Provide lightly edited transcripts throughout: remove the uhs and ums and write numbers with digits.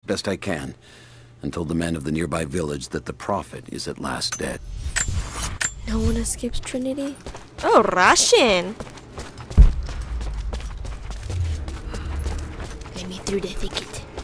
best I can, and told the men of the nearby village that the Prophet is at last dead. No one escapes Trinity? Oh, Russian! Let me through the thicket.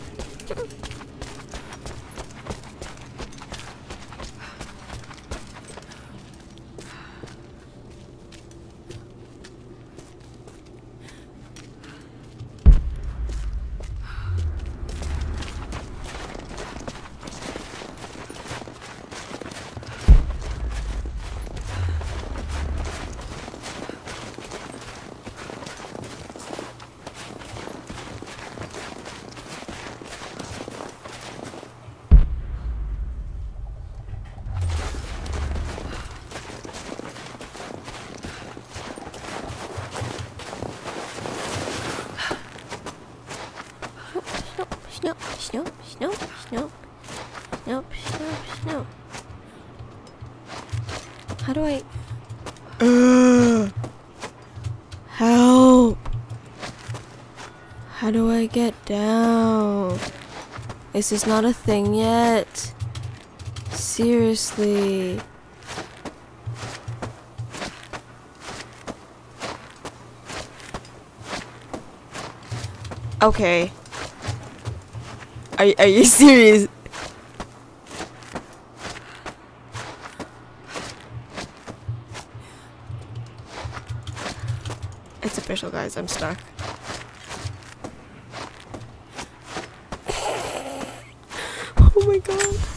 Snoop, snoop, snoop, snoop, snoop, snoop, snoop. How do I... Help! How do I get down? Is this not a thing yet? Seriously. Okay. Are you serious? It's official, guys. I'm stuck. Oh my god.